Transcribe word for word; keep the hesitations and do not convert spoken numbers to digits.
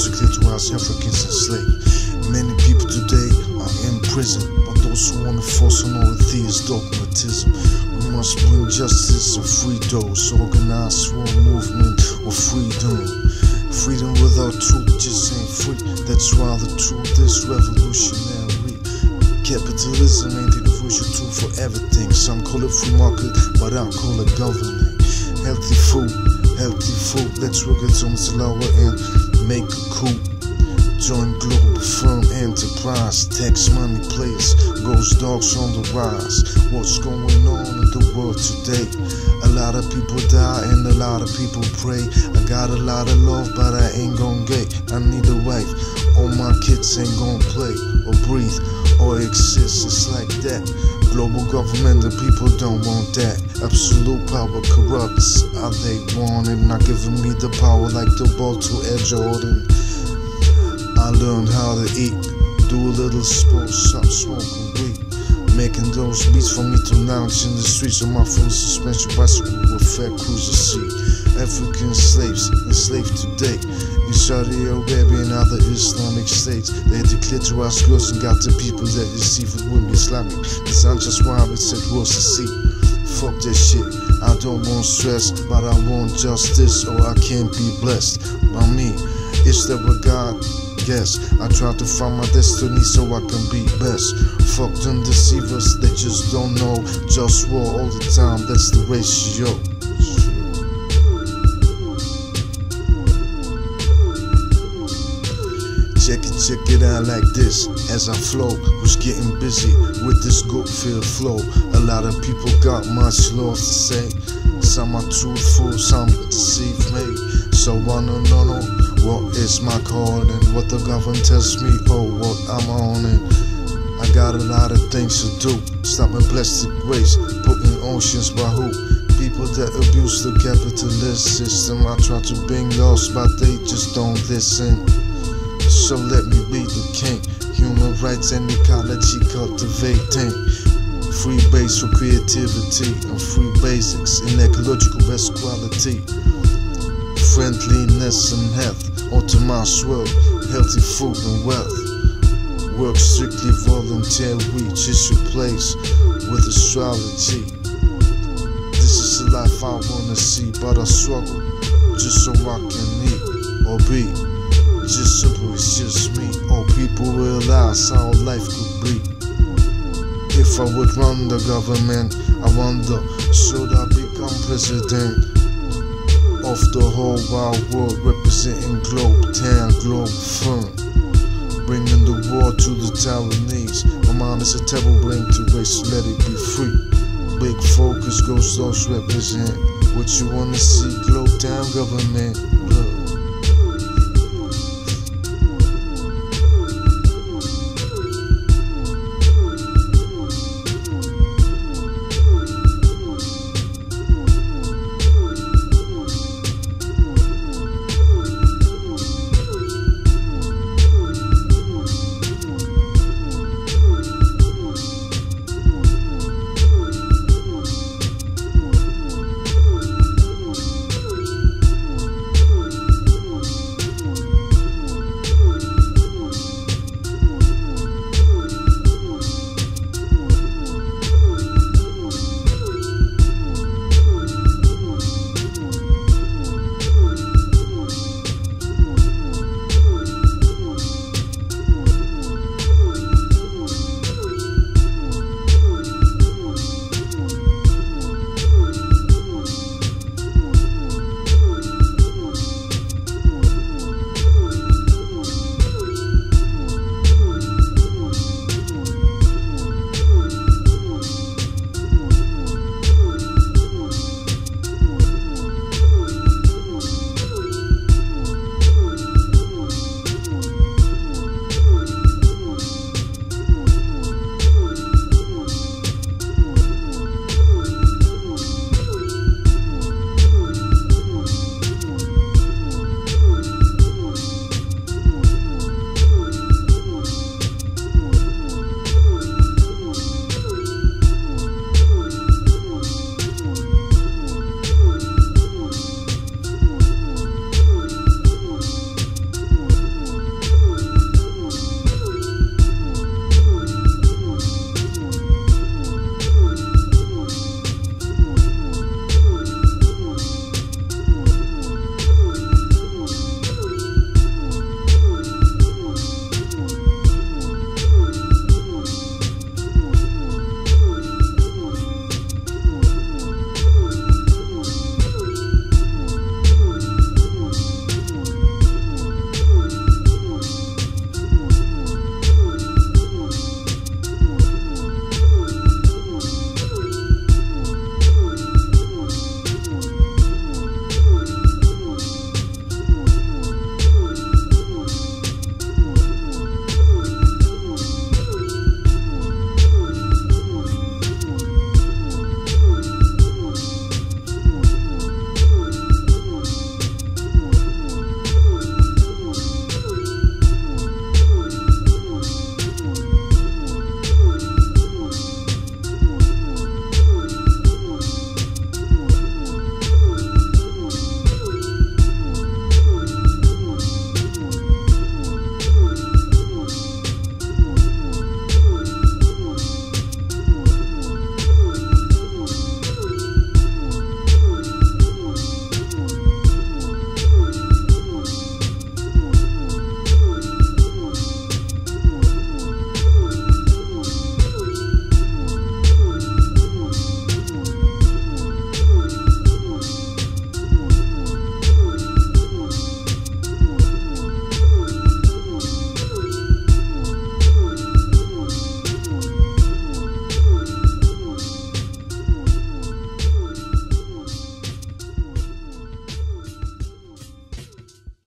musically towards Africans enslaved. Many people today are in prison, but those who want to force on all of these dogmatism. We must bring justice and free those, organized for a movement of freedom. Freedom without truth just ain't free. That's why the truth is revolutionary. Capitalism ain't the universal tool for everything. Some call it free market, but I call it governing. Healthy food, healthy food. Let's work it on the lower and make a coup. Join global firm enterprise. Tax money players, ghost dogs on the rise. What's going on in the world today? A lot of people die and a lot of people pray. I got a lot of love, but I ain't gon' get. I need a wife. All my kids ain't gon' play or breathe or exist. It's like that. Global government, the people don't want that. Absolute power corrupts. All they want it, not giving me the power like the ball to Ed Jordan. I learned how to eat, do a little sports, stop smoking weed. Making those beats for me to lounge in the streets on my full suspension bicycle with fat cruiser seat. African slaves enslaved today in Saudi Arabia and other Islamic states. They declared to us girls and got the people that deceive it with me Islamic. Cause I'm just why I said was to see. Fuck that shit, I don't want stress, but I want justice or I can't be blessed by me. It's that what God guess. I try to find my destiny so I can be best. Fuck them deceivers, they just don't know. Just war all the time, that's the ratio. Check it, check it out like this. As I flow, was getting busy with this good feel flow. A lot of people got much love to say. Some are truthful, some deceive me. So I don't know what is my calling, what the government tells me, oh what I'm on it. I got a lot of things to do. Stopping plastic waste, putting oceans by who? People that abuse the capitalist system. I try to bring laws, but they just don't listen. So let me be the king. Human rights and ecology cultivating. Free base for creativity and free basics in ecological best quality. Friendliness and health, optimized world, healthy food and wealth. Work strictly voluntary, just your place with astrology. This is the life I wanna see, but I struggle just so I can eat or be. Just simple, it's just me. All people realize how life could be. If I would run the government, I wonder, should I become president of the whole wide world, representing Globe Town, Globe Firm, bringing the war to the Taiwanese. My mind is a terrible brain to waste, let it be free. Big focus goes those represent what you wanna see. Globe Town government.